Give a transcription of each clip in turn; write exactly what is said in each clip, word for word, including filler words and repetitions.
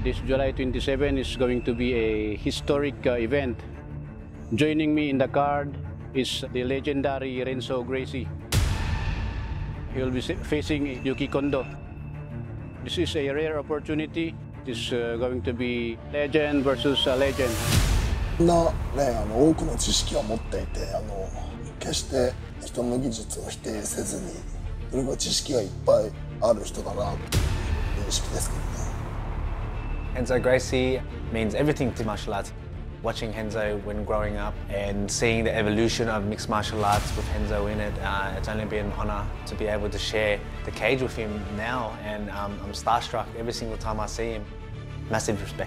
This July twenty-seventh is going to be a historic uh, event. Joining me in the card is the legendary Renzo Gracie. He will be facing Yuki Kondo. This is a rare opportunity. It is uh, going to be legend versus a legend. みんなね、あの多くの知識を持っていて、あの決して人の技術を否定せずに、それから知識がいっぱいある人だなという認識ですけどね。 Renzo Gracie means everything to martial arts. Watching Renzo when growing up and seeing the evolution of mixed martial arts with Renzo in it, uh, it's only been an honor to be able to share the cage with him now, and um, I'm starstruck every single time I see him. Massive respect.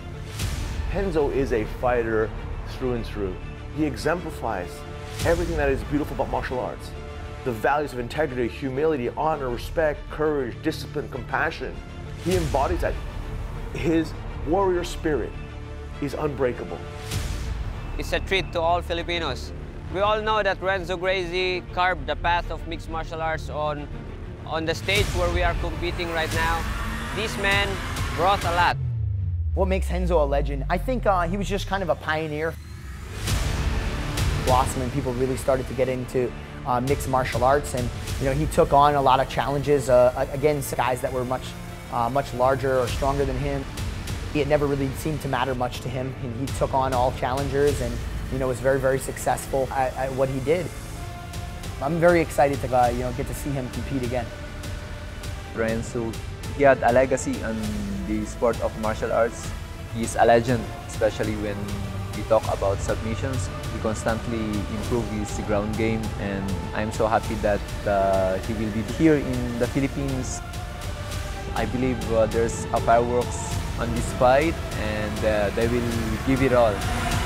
Renzo is a fighter through and through. He exemplifies everything that is beautiful about martial arts. The values of integrity, humility, honor, respect, courage, discipline, compassion. He embodies that. His warrior spirit is unbreakable. It's a treat to all Filipinos. We all know that Renzo Gracie carved the path of mixed martial arts on, on the stage where we are competing right now. This man brought a lot. What makes Renzo a legend? I think uh, he was just kind of a pioneer. Blossom and people really started to get into uh, mixed martial arts, and you know he took on a lot of challenges uh, against guys that were much, uh, much larger or stronger than him. It never really seemed to matter much to him. He, he took on all challengers, and you know was very, very successful at, at what he did. I'm very excited to uh, you know get to see him compete again. Renzo, he had a legacy on the sport of martial arts. He's a legend, especially when we talk about submissions. He constantly improves his ground game, and I'm so happy that uh, he will be here in the Philippines. I believe uh, there's a fireworks on this fight, and uh, they will give it all.